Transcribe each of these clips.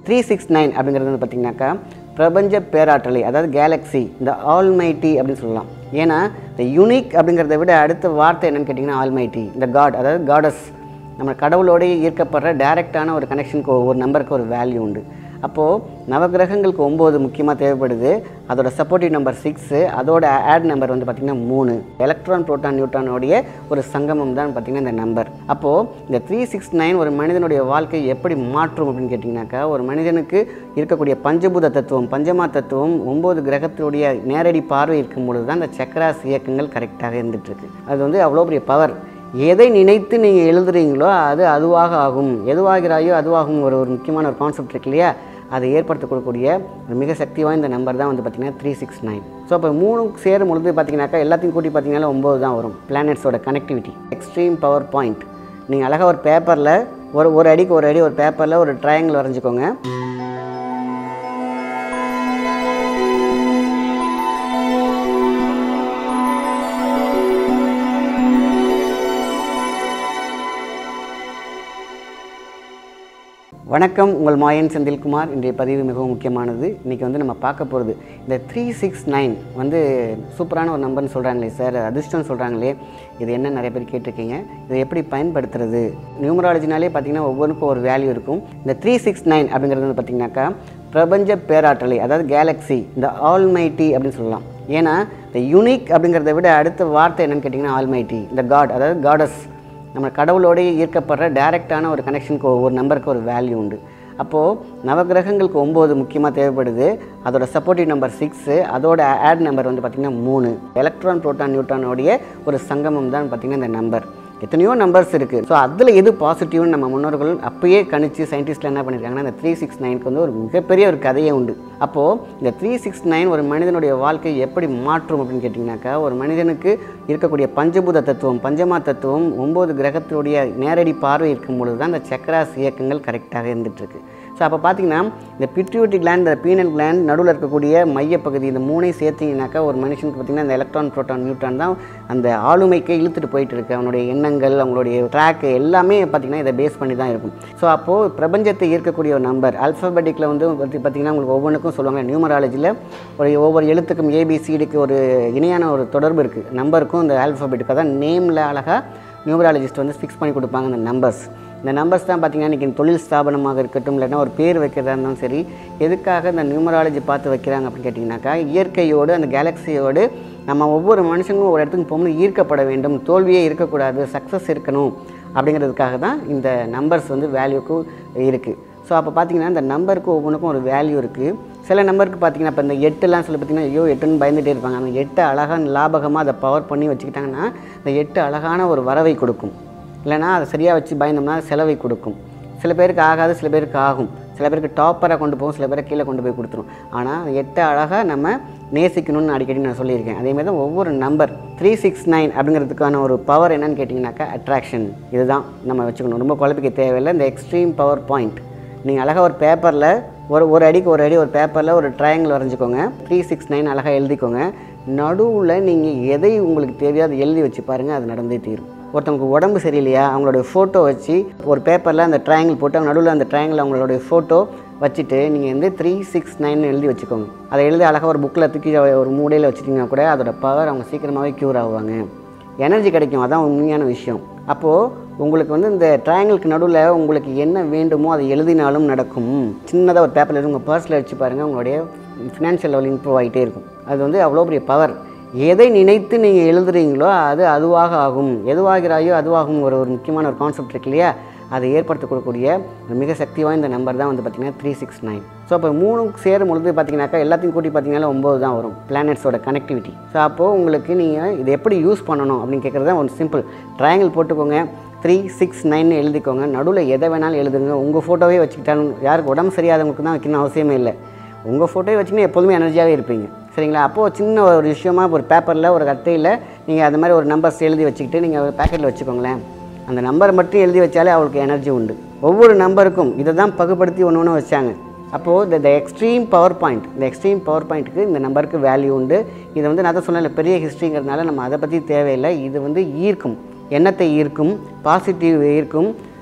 369 அப்படிங்கிறது வந்து பார்த்திங்கனாக்கா பிரபஞ்ச பேராற்றலை, அதாவது கேலக்ஸி, இந்த ஆல்மைட்டி அப்படின்னு சொல்லலாம். ஏன்னா இந்த யூனிக் அப்படிங்கிறத விட அடுத்த வார்த்தை என்னென்னு கேட்டிங்கன்னா ஆல்மைட்டி, இந்த காட், அதாவது காடஸ். நம்ம கடவுளோடய ஈர்க்கப்படுற டைரெக்டான ஒரு கனெக்ஷனுக்கு ஒரு நம்பருக்கு ஒரு வேல்யூ உண்டு. அப்போது நவகிரகங்களுக்கு 9 முக்கியமாக தேவைப்படுது. அதோட சப்போர்ட்டிவ் நம்பர் 6, அதோட ஆட் நம்பர் வந்து பார்த்திங்கன்னா 3. எலக்ட்ரான் புரோட்டான் நியூட்ரானோடைய ஒரு சங்கமம் தான் பார்த்திங்கன்னா இந்த நம்பர். அப்போது இந்த 369 ஒரு மனிதனுடைய வாழ்க்கையை எப்படி மாற்றும் அப்படின்னு கேட்டிங்கனாக்கா, ஒரு மனிதனுக்கு இருக்கக்கூடிய பஞ்சபூத தத்துவம், பஞ்சமா தத்துவம் 9 கிரகத்தினுடைய நேரடி பார்வை இருக்கும் பொழுது தான் இந்த சக்கராஸ் இயக்கங்கள் கரெக்டாக இருந்துகிட்ருக்கு. அது வந்து அவ்வளோ பெரிய பவர். எதை நினைத்து நீங்கள் எழுதுறீங்களோ அது அதுவாக ஆகும், எதுவாகிறாயோ அதுவாகும். ஒரு முக்கியமான ஒரு கான்செப்ட் இருக்கு இல்லையா, அதை ஏற்படுத்தக்கூடிய ஒரு மிக சக்தி வாய்ந்த நம்பர் தான் வந்து பார்த்திங்கன்னா 369. ஸோ அப்போ 3 சேரும் பொழுது பார்த்திங்கனாக்கா எல்லாத்தையும் கூட்டி பார்த்திங்கன்னா 9 தான் வரும். பிளானட்ஸோட கனெக்டிவிட்டி, எக்ஸ்ட்ரீம் பவர் பாயிண்ட். நீங்கள் அழகாக ஒரு பேப்பரில் ஒரு அடிக்கு ஒரு அடி ஒரு பேப்பரில் ஒரு ட்ரையாங்கிள் வரைஞ்சிக்கோங்க. வணக்கம், உங்கள் மாயன் செந்தில்குமார். இன்றைய பதிவு மிகவும் முக்கியமானது. இன்றைக்கி வந்து நம்ம பார்க்க போகிறது இந்த 369 வந்து சூப்பரான ஒரு நம்பர்னு சொல்கிறாங்களே சார், அதிர்ஷ்டம்னு சொல்கிறாங்களே, இது என்ன நிறைய பேர் கேட்டிருக்கீங்க. இதை எப்படி பயன்படுத்துறது? நியூமராலஜினாலே பார்த்திங்கன்னா ஒவ்வொன்றுக்கும் ஒரு வேல்யூ இருக்கும். இந்த 369 அப்படிங்கிறது வந்து பார்த்திங்கனாக்கா பிரபஞ்ச பேராற்றலை, அதாவது கேலக்ஸி, இந்த ஆல்மைட்டி அப்படின்னு சொல்லலாம். ஏன்னா இந்த யூனிக் அப்படிங்கிறத விட அடுத்த வார்த்தை என்னென்னு கேட்டிங்கன்னா ஆல்மைட்டி, இந்த காட், அதாவது காடஸ். நம்ம கடவுளோடய ஈர்க்கப்படுற டைரெக்டான ஒரு கனெக்ஷனுக்கு ஒரு நம்பருக்கு ஒரு வேல்யூ உண்டு. அப்போது நவகிரகங்களுக்கு 9 முக்கியமாக தேவைப்படுது. அதோட சப்போர்ட்டிவ் நம்பர் 6, அதோட ஆட் நம்பர் வந்து பார்த்திங்கன்னா 3. எலக்ட்ரான் புரோட்டான் நியூட்ரானோடைய ஒரு சங்கமம் தான் பார்த்திங்கன்னா இந்த நம்பர். எத்தனையோ நம்பர்ஸ் இருக்குது. ஸோ அதில் எது பாசிட்டிவ்னு நம்ம முன்னோர்கள் அப்பயே கணிச்சு சயின்டிஸ்ட்டில் என்ன பண்ணியிருக்காங்கன்னா இந்த 369க்கு வந்து ஒரு மிகப்பெரிய ஒரு கதையே உண்டு. அப்போது இந்த 369 ஒரு மனிதனுடைய வாழ்க்கையை எப்படி மாற்றும் அப்படின்னு கேட்டிங்கனாக்கா, ஒரு மனிதனுக்கு இருக்கக்கூடிய பஞ்சபூத தத்துவம், பஞ்சமா தத்துவம் 9 கிரகத்தினுடைய நேரடி பார்வை இருக்கும் பொழுது தான் இந்த சக்கராஸ் இயக்கங்கள் கரெக்டாக இருந்துகிட்ருக்கு. ஸோ அப்போ பார்த்திங்கன்னா இந்த பிட்யூட்டரி கிளாண்ட், இந்த பீனல் கிளாண்ட், நடுவில் இருக்கக்கூடிய மையப்பகுதி, இந்த 3ஐயும் சேர்த்திங்கனாக்கா ஒரு மனுஷனுக்கு பார்த்திங்கன்னா இந்த எலக்ட்ரான் புரோட்டான் நியூட்ரான் தான் அந்த ஆளுமைக்கே இழுத்துட்டு போயிட்டு இருக்குது. அவனுடைய எண்ணங்கள், அவங்களுடைய ட்ராக்கு எல்லாமே பார்த்திங்கன்னா இதை பேஸ் பண்ணி தான் இருக்கும். ஸோ அப்போது பிரபஞ்சத்தை ஈர்க்கக்கூடிய ஒரு நம்பர் ஆல்ஃபபெட்டிக்கில் வந்து பார்த்திங்கன்னா உங்களுக்கு ஒவ்வொன்றுக்கும் சொல்லுவாங்க. நியூமராலஜியில் ஒவ்வொரு எழுத்துக்கும் ஏபிசிடிக்கு ஒரு இணையான ஒரு தொடர்பு இருக்குது. நம்பருக்கும் இந்த ஆல்ஃபபெட்டுக்கு தான் நேமில் அழகாக நியூமராலஜிஸ்ட் வந்து ஃபிக்ஸ் பண்ணி கொடுப்பாங்க இந்த நம்பர்ஸ். இந்த நம்பர்ஸ் தான் பார்த்திங்கன்னா இன்றைக்கி தொழில் ஸ்தாபனமாக இருக்கட்டும், இல்லைன்னா ஒரு பேர் வைக்கிறதா இருந்தாலும் சரி, எதுக்காக இந்த நியூமராலஜி பார்த்து வைக்கிறாங்க அப்படின்னு கேட்டிங்கனாக்கா, இயற்கையோடு அந்த கேலக்ஸியோடு நம்ம ஒவ்வொரு மனுஷங்களும் ஒரு இடத்துக்கு போகும்போது ஈர்க்கப்பட வேண்டும், தோல்வியே இருக்கக்கூடாது, சக்ஸஸ் இருக்கணும் அப்படிங்கிறதுக்காக தான் இந்த நம்பர்ஸ் வந்து வேல்யூக்கும் இருக்குது. ஸோ அப்போ பார்த்திங்கன்னா இந்த நம்பருக்கு ஒவ்வொன்றுக்கும் ஒரு வேல்யூ இருக்குது. சில நம்பருக்கு பார்த்திங்கன்னா இப்போ இந்த 8லாம் சொல்லி பார்த்திங்கன்னா ஐயோ 8ன்னு பயந்துகிட்டே இருப்பாங்க. அந்த 8 அழகாக லாபகமாக அதை பவர் பண்ணி வச்சுக்கிட்டாங்கன்னா இந்த 8 அழகான ஒரு வரவை கொடுக்கும். இல்லைனா அதை சரியாக வச்சு பயந்தோம்னா செலவை கொடுக்கும். சில பேருக்கு ஆகாது, சில பேருக்கு ஆகும். சில பேருக்கு டாப்பராக கொண்டு போகும், சில பேரை கீழே கொண்டு போய் கொடுத்துரும். ஆனால் அந்த 8 அழகாக நம்ம நேசிக்கணும்னு அடிக்கடி நான் சொல்லியிருக்கேன். அதேமாதிரி தான் ஒவ்வொரு நம்பர் 369 அப்படிங்கிறதுக்கான ஒரு பவர் என்னன்னு கேட்டிங்கனாக்கா அட்ராக்ஷன். இதுதான் நம்ம வச்சுக்கணும். ரொம்ப குழப்பிக்க தேவையில்லை. இந்த எக்ஸ்ட்ரீம் பவர் பாயிண்ட். நீங்கள் அழகாக ஒரு பேப்பரில் ஒரு அடிக்கு ஒரு அடி ஒரு பேப்பரில் ஒரு ட்ரையாங்கிள் வரைஞ்சிக்கோங்க. 369 அழகாக எழுதிக்கோங்க. நடுவில் நீங்கள் எதை உங்களுக்கு தேவையோ அதை எழுதி வச்சு பாருங்கள், அது நடந்தே தீரும். ஒருத்தவங்களுக்கு உடம்பு சரியில்லையா, அவங்களுடைய ஃபோட்டோ வச்சு ஒரு பேப்பரில் அந்த ட்ரையாங்கிள் போட்டு அவங்க நடுவில் அந்த ட்ரையாங்கிள் அவங்களுடைய ஃபோட்டோ வச்சுட்டு நீங்கள் வந்து 369 எழுதி வச்சுக்கோங்க. அதை எழுதி அழகாக ஒரு புக்கில் தூக்கி ஒரு மூடையில் வச்சுட்டிங்கன்னா கூட அதோட பவர் அவங்க சீக்கிரமாகவே க்யூர் ஆகுவாங்க. எனர்ஜி கிடைக்கும். அதான் உண்மையான விஷயம். அப்போது உங்களுக்கு வந்து இந்த ட்ரையாங்கிளுக்கு நடுவில் உங்களுக்கு என்ன வேண்டுமோ அதை எழுதினாலும் நடக்கும். சின்னதாக ஒரு பேப்பரில் எழுதி உங்கள் பர்ஸில் வச்சு பாருங்கள், உங்களுடைய ஃபினான்ஷியல் லெவல் இம்ப்ரூவ் ஆகிட்டே இருக்கும். அது வந்து அவ்வளோ பெரிய பவர். எதை நினைத்து நீங்கள் எழுதுறீங்களோ அது அதுவாக ஆகும், எதுவாகிறாயோ அதுவாகும். ஒரு முக்கியமான ஒரு கான்செப்ட் இருக்கு இல்லையா, அதை ஏற்படுத்தக்கூடிய மிக சக்தி வாய்ந்த நம்பர் தான் வந்து பார்த்திங்கன்னா 369. ஸோ அப்போ 3 சேரும் பொழுது பார்த்திங்கனாக்கா எல்லாத்தையும் கூட்டி பார்த்திங்கன்னா 9 தான் வரும். பிளானட்ஸோட கனெக்டிவிட்டி. ஸோ அப்போது உங்களுக்கு நீங்கள் இதை எப்படி யூஸ் பண்ணணும் அப்படின்னு கேட்குறது தான் ஒரு சிம்பிள். ட்ரையாங்கிள் போட்டுக்கோங்க, 369 எழுதிக்கோங்க. நடுவில் எதை வேணாலும் எழுதுங்க. உங்கள் ஃபோட்டோவே வச்சுக்கிட்டாலும், யாருக்கு உடம்பு சரியாதவங்களுக்கு தான் வைக்கணும் அவசியமே இல்லை. உங்கள் ஃபோட்டோவே வச்சுக்கின்னு எப்போதுமே எனர்ஜியாகவே இருப்பீங்க. சரிங்களா? அப்போது சின்ன ஒரு விஷயமாக ஒரு பேப்பரில் ஒரு அட்டையில் நீங்கள் அது மாதிரி ஒரு நம்பர்ஸ் எழுதி வச்சுக்கிட்டு நீங்கள் ஒரு பேக்கெட்டில் வச்சுக்கோங்களேன். அந்த நம்பரை மட்டும் எழுதி வச்சாலே அவளுக்கு எனர்ஜி உண்டு. ஒவ்வொரு நம்பருக்கும் இதை தான் பகுப்படுத்தி ஒன்று ஒன்று வச்சாங்க. அப்போது இந்த எக்ஸ்ட்ரீம் பவர் பாயிண்ட், இந்த எக்ஸ்ட்ரீம் பவர் பாயிண்ட்டுக்கு இந்த நம்பருக்கு வேல்யூ உண்டு. இதை வந்து நான் தான் சொன்னேன், பெரிய ஹிஸ்ட்ரிங்கிறதுனால நம்ம அதை பற்றி தேவையில்லை. இது வந்து ஈர்க்கும், எண்ணத்தை ஈர்க்கும், பாசிட்டிவ் ஈர்க்கும்,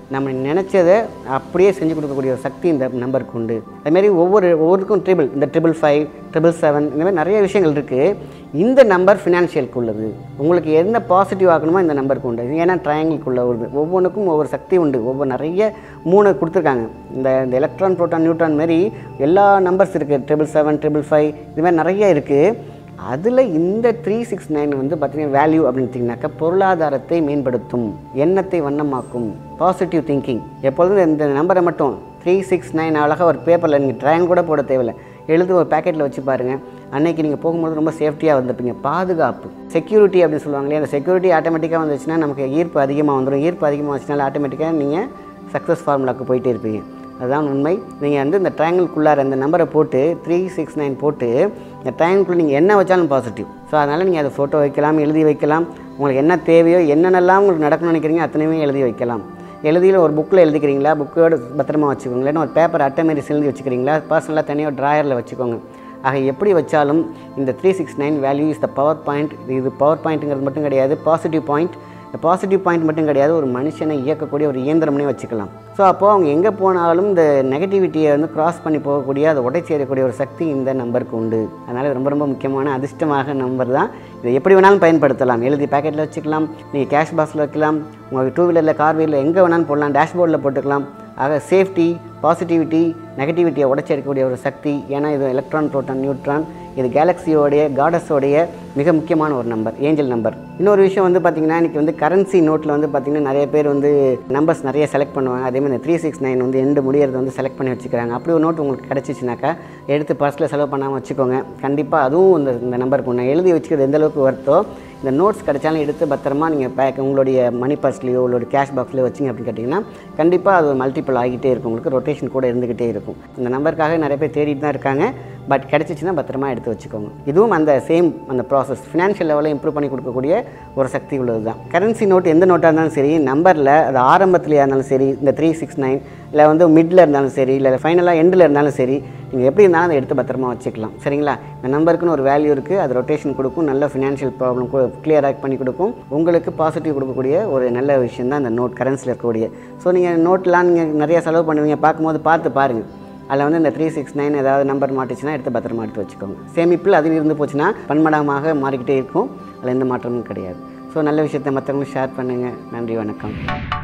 நம்ம நினச்சதை அப்படியே செஞ்சு கொடுக்கக்கூடிய ஒரு சக்தி இந்த நம்பருக்கு உண்டு. அதுமாரி ஒவ்வொருக்கும் ட்ரிபிள், இந்த 555, 777 இந்த மாதிரி நிறைய விஷயங்கள் இருக்குது. இந்த நம்பர் ஃபினான்ஷியலுக்கு உள்ளது. உங்களுக்கு என்ன பாசிட்டிவ் ஆகணுமோ இந்த நம்பருக்கு உண்டு. ஏன்னா ட்ரையாங்கிள்குள்ளே வருது. ஒவ்வொன்றுக்கும் ஒவ்வொரு சக்தி உண்டு. நிறைய 3 கொடுத்துருக்காங்க. இந்த எலக்ட்ரான், புரோட்டான், நியூட்ரான் மாரி எல்லா நம்பர்ஸ் இருக்குது. 777, 555 இது மாதிரி நிறைய இருக்குது. அதில் இந்த 369 வந்து பார்த்தீங்கன்னா வேல்யூ அப்படின்ட்டிங்கனாக்கா பொருளாதாரத்தை மேம்படுத்தும், எண்ணத்தை வண்ணமாக்கும், பாசிட்டிவ் திங்கிங். எப்பொழுதும் இந்த நம்பரை மட்டும் 369 அழகாக ஒரு பேப்பரில் நீங்கள் ட்ரையாங்கிள் கூட போட தேவையில்லை, எழுதி ஒரு பேக்கெட்டில் வச்சு பாருங்கள். அன்றைக்கி நீங்கள் போகும்போது ரொம்ப சேஃப்டியாக வந்திருப்பீங்க. பாதுகாப்பு, செக்யூரிட்டி அப்படின்னு சொல்லுவாங்களே, அந்த செக்யூரிட்டி ஆட்டோமேட்டிக்காக வந்துச்சுன்னா நமக்கு ஈர்ப்பு அதிகமாக வந்துடும். ஈர்ப்பு அதிகமாக வச்சுனால ஆட்டோமேட்டிக்காக நீங்கள் சக்ஸஸ் ஃபார்முலாவுக்கு போயிட்டே இருப்பீங்க. அதுதான் உண்மை. நீங்கள் வந்து இந்த ட்ரையாங்கிள்குள்ளார இந்த நம்பரை போட்டு 369 போட்டு இந்த ட்ரையாங்கிள்குள்ளே நீங்கள் என்ன வச்சாலும் பாசிட்டிவ். ஸோ அதனால் நீங்கள் அதை ஃபோட்டோ வைக்கலாம், எழுதி வைக்கலாம். உங்களுக்கு என்ன தேவையோ, என்னென்னலாம் உங்களுக்கு நடக்கணும்னு நினைக்கிறீங்க அத்தனையுமே எழுதி வைக்கலாம். எழுதியில் ஒரு புக்கில் எழுதிக்கிறீங்களா, புக்கோடு பத்திரமா வச்சுக்கோங்க. இல்லைன்னா ஒரு பேப்பர் அட்டை மாரி எழுதி வச்சுக்கிறீங்களா, பர்சனலாக தனியாக ட்ராயரில் வச்சுக்கோங்க. ஆக எப்படி வச்சாலும் இந்த 369 value is the power point. இது பவர் பாயிண்ட்டுங்கிறது மட்டும் கிடையாது, பாசிட்டிவ் பாயிண்ட். இந்த பாசிட்டிவ் பாயிண்ட் மட்டும் கிடையாது, ஒரு மனுஷனை இயக்கக்கூடிய ஒரு இயந்திரம்னே வச்சுக்கலாம். ஸோ அப்போது அவங்க எங்கே போனாலும் இந்த நெகட்டிவிட்டியை வந்து கிராஸ் பண்ணி போகக்கூடிய, அதை உடைச்சேரக்கூடிய ஒரு சக்தி இந்த நம்பருக்கு உண்டு. அதனால் ரொம்ப ரொம்ப முக்கியமான அதிர்ஷ்டமாக நம்பர் தான். இதை எப்படி வேணாலும் பயன்படுத்தலாம். எழுதி பேக்கெட்டில் வச்சுக்கலாம், நீங்கள் கேஷ் பாக்ஸில் வைக்கலாம், உங்களுக்கு 2 வீலரில், கார் வீலரில் எங்கே வேணாலும் போடலாம், டேஷ்போர்டில் போட்டுக்கலாம். ஆக சேஃப்டி, பாசிட்டிவிட்டி, நெகட்டிவிட்டியை உடைச்செடுக்கக்கூடிய ஒரு சக்தி. ஏன்னா இது எலக்ட்ரான், புரோட்டான், நியூட்ரான், இது கேலக்ஸியோடைய, காடஸோடைய மிக முக்கியமான ஒரு நம்பர், ஏஞ்சல் நம்பர். இன்னொரு விஷயம் வந்து பார்த்திங்கன்னா, இன்றைக்கி வந்து கரன்சி நோட்டில் வந்து பார்த்திங்கன்னா நிறைய பேர் வந்து நம்பர்ஸ் நிறைய செலக்ட் பண்ணுவாங்க. அதேமாதிரி இந்த 369 வந்து எண்டு முடியறது வந்து செலக்ட் பண்ணி வச்சுக்கிறாங்க. அப்படி ஒரு நோட் உங்களுக்கு கிடச்சிச்சினாக்கா எடுத்து பர்ஸில் செலவு பண்ணாமல் வச்சுக்கோங்க. கண்டிப்பாக அதுவும் இந்த நம்பருக்கு ஒன்று எழுதி வச்சுக்கிறது எந்த அளவுக்கு வருத்தோ, இந்த நோட்ஸ் கிடைச்சாலும் எடுத்து பத்திரமா நீங்கள் உங்களுடைய மணி பர்ஸ்லையோ உங்களோட கேஷ் பாக்ஸ்லையோ வச்சிங்க அப்படின்னு கேட்டிங்கன்னா கண்டிப்பாக அது ஒரு மல்டிபிள் ஆகிட்டே இருக்கும். உங்களுக்கு ரொட்டேஷன் கூட இருந்துக்கிட்டே இருக்கும். இந்த நம்பருக்காக நிறைய பேர் தேடிட்டு தான் இருக்காங்க. பட் கிடச்சிச்சின்னா பத்திரமா எடுத்து வச்சுக்கோங்க. இதுவும் அந்த சேம் அந்த ப்ராசஸ் ஃபினான்ஷியல் லெவலில் இம்ப்ரூவ் பண்ணி கொடுக்கக்கூடிய ஒரு சக்தி உள்ளது தான். கரன்சி நோட் எந்த நோட்டாக இருந்தாலும் சரி, நம்பரில் அது ஆரம்பத்துலையாக இருந்தாலும் சரி, இந்த 369 இல்லை வந்து மிடில் இருந்தாலும் சரி, இல்லை ஃபைனலாக எண்டில் இருந்தாலும் சரி, நீங்கள் எப்படி இருந்தாலும் அதை எடுத்து பத்திரமா வச்சுக்கலாம். சரிங்களா? இந்த நம்பருக்குன்னு ஒரு வேல்யூ இருக்குது. அது ரொட்டேஷன் கொடுக்கும், நல்ல ஃபினான்ஷியல் ப்ராப்ளம் கிளியராக பண்ணி கொடுக்கும். உங்களுக்கு பாசிட்டிவ் கொடுக்கக்கூடிய ஒரு நல்ல விஷயம் தான் இந்த நோட், கரன்சியில் இருக்கக்கூடிய. ஸோ நீங்கள் நோட்லாம் நீங்கள் நிறையா செலவு பண்ணுவீங்க, பார்க்கும்போது பார்த்து பாருங்கள். அதில் வந்து இந்த 369 ஏதாவது நம்பர் மாட்டிச்சுன்னா எடுத்து பத்திரமா எடுத்து வச்சுக்கோங்க. சேமிப்பில் அது இருந்து போச்சுன்னா பன்மடங்காக மாறிக்கிட்டே இருக்கும். அதில் எந்த மாற்றமும் கிடையாது. ஸோ நல்ல விஷயத்தை மற்றவங்களும் ஷேர் பண்ணுங்கள். நன்றி, வணக்கம்.